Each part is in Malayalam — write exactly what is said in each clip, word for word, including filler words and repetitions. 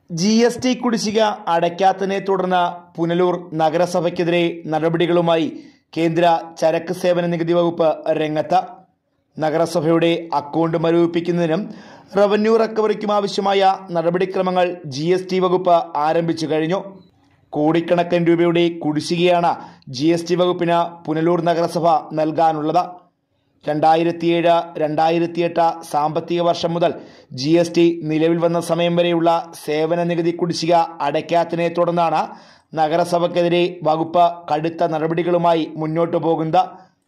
ജി എസ് ടി കുടിശ്ശിക അടയ്ക്കാത്തതിനെ തുടർന്ന് പുനലൂർ നഗരസഭയ്ക്കെതിരെ നടപടികളുമായി കേന്ദ്ര ചരക്ക് സേവന നികുതി വകുപ്പ് രംഗത്ത്. നഗരസഭയുടെ അക്കൗണ്ട് മരവിപ്പിക്കുന്നതിനും റവന്യൂ റിക്കവറിക്കും ആവശ്യമായ നടപടിക്രമങ്ങൾ ജി എസ് ടി വകുപ്പ് ആരംഭിച്ചു കഴിഞ്ഞു. കോടിക്കണക്കിന് രൂപയുടെ കുടിശ്ശികയാണ് ജി എസ് ടി വകുപ്പിന് പുനലൂർ നഗരസഭ നൽകാനുള്ളത്. രണ്ടായിരത്തിയേഴ് രണ്ടായിരത്തിയെട്ട് സാമ്പത്തിക വർഷം മുതൽ ജി എസ് ടി നിലവിൽ വന്ന സമയം വരെയുള്ള സേവന നികുതി കുടിശ്ശിക അടയ്ക്കാത്തതിനെ തുടർന്നാണ് നഗരസഭയ്ക്കെതിരെ വകുപ്പ് കടുത്ത നടപടികളുമായി മുന്നോട്ടു പോകുന്നത്.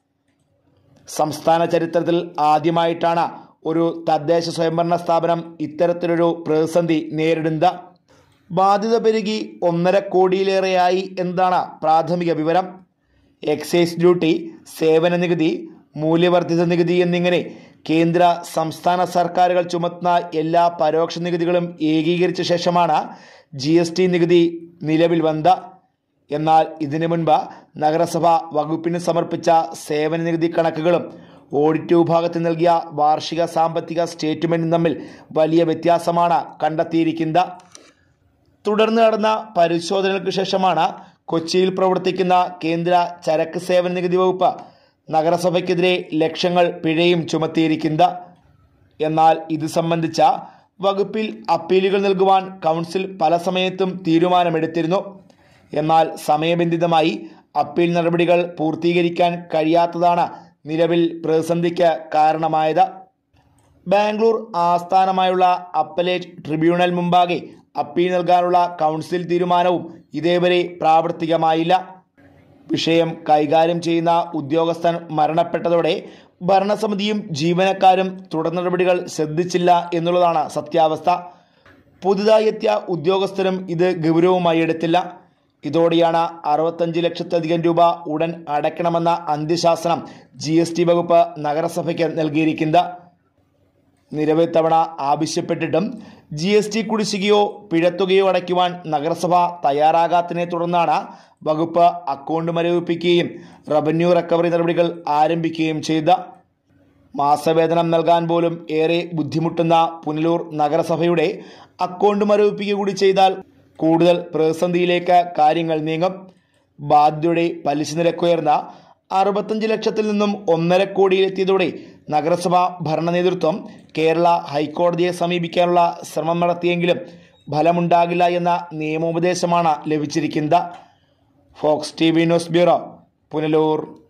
സംസ്ഥാന ചരിത്രത്തിൽ ആദ്യമായിട്ടാണ് ഒരു തദ്ദേശ സ്വയംഭരണ സ്ഥാപനം ഇത്തരത്തിലൊരു പ്രതിസന്ധി നേരിടുന്നത്. ബാധ്യത പെരുകി ഒന്നര കോടിയിലേറെയായി എന്നതാണ് പ്രാഥമിക വിവരം. എക്സൈസ് ഡ്യൂട്ടി, സേവന നികുതി, മൂല്യവർദ്ധിത നികുതി എന്നിങ്ങനെ കേന്ദ്ര സംസ്ഥാന സർക്കാരുകൾ ചുമത്തുന്ന എല്ലാ പരോക്ഷ നികുതികളും ഏകീകരിച്ച ശേഷമാണ് ജി എസ് ടി നികുതി നിലവിൽ വന്നത്. എന്നാൽ ഇതിനു മുൻപ് നഗരസഭ വകുപ്പിന് സമർപ്പിച്ച സേവന നികുതി കണക്കുകളും ഓഡിറ്റ് വിഭാഗത്തിൽ നൽകിയ വാർഷിക സാമ്പത്തിക സ്റ്റേറ്റ്മെന്റും തമ്മിൽ വലിയ വ്യത്യാസമാണ് കണ്ടെത്തിയിരിക്കുന്നത്. തുടർന്ന് നടന്ന പരിശോധനകൾക്ക് ശേഷമാണ് കൊച്ചിയിൽ പ്രവർത്തിക്കുന്ന കേന്ദ്ര ചരക്ക് സേവന നികുതി വകുപ്പ് നഗരസഭയ്ക്കെതിരെ ലക്ഷങ്ങൾ പിഴയും ചുമത്തിയിരിക്കുന്നത്. എന്നാൽ ഇത് സംബന്ധിച്ച വകുപ്പിൽ അപ്പീലുകൾ നൽകുവാൻ കൗൺസിൽ പല സമയത്തും തീരുമാനമെടുത്തിരുന്നു. എന്നാൽ സമയബന്ധിതമായി അപ്പീൽ നടപടികൾ പൂർത്തീകരിക്കാൻ കഴിയാത്തതാണ് നിലവിൽ പ്രതിസന്ധിക്ക് കാരണമായത്. ബാംഗ്ലൂർ ആസ്ഥാനമായുള്ള അപ്പലേറ്റ് ട്രിബ്യൂണൽ മുമ്പാകെ അപ്പീൽ നൽകാനുള്ള കൗൺസിൽ തീരുമാനവും ഇതേവരെ പ്രാവർത്തികമായില്ല. വിഷയം കൈകാര്യം ചെയ്യുന്ന ഉദ്യോഗസ്ഥൻ മരണപ്പെട്ടതോടെ ഭരണസമിതിയും ജീവനക്കാരും തുടർ നടപടികൾ ശ്രദ്ധിച്ചില്ല എന്നുള്ളതാണ് സത്യാവസ്ഥ. പുതുതായി എത്തിയ ഉദ്യോഗസ്ഥരും ഇത് ഗൗരവമായി എടുത്തില്ല. ഇതോടെയാണ് അറുപത്തഞ്ച് ലക്ഷത്തിലധികം രൂപ ഉടൻ അടയ്ക്കണമെന്ന അന്ത്യശാസനം ജി എസ് ടി വകുപ്പ് നഗരസഭയ്ക്ക് നൽകിയിരിക്കുന്നത്. നിരവധി തവണ ആവശ്യപ്പെട്ടിട്ടും ജി എസ് ടി കുടിശ്ശികയോ പിഴത്തുകയോ അടയ്ക്കുവാൻ നഗരസഭ തയ്യാറാകാത്തതിനെ തുടർന്നാണ് വകുപ്പ് അക്കൗണ്ട് മരവിപ്പിക്കുകയും റവന്യൂ റിക്കവറി നടപടികൾ ആരംഭിക്കുകയും ചെയ്ത. മാസവേതനം നൽകാൻ പോലും ഏറെ ബുദ്ധിമുട്ടുന്ന പുനലൂർ നഗരസഭയുടെ അക്കൗണ്ട് മരവിപ്പിക്കുക കൂടി ചെയ്താൽ കൂടുതൽ പ്രതിസന്ധിയിലേക്ക് കാര്യങ്ങൾ നീങ്ങും. ബാധ്യതയുടെ പലിശ നിരക്കുയർന്ന അറുപത്തഞ്ച് ലക്ഷത്തിൽ നിന്നും ഒന്നര കോടിയിലെത്തിയതോടെ നഗരസഭ ഭരണ നേതൃത്വം കേരള ഹൈക്കോടതിയെ സമീപിക്കാനുള്ള ശ്രമം നടത്തിയെങ്കിലും ഫലമുണ്ടാകില്ല എന്ന നിയമോപദേശമാണ് ലഭിച്ചിരിക്കുന്നത്. Fox T V news bureau, Punalur.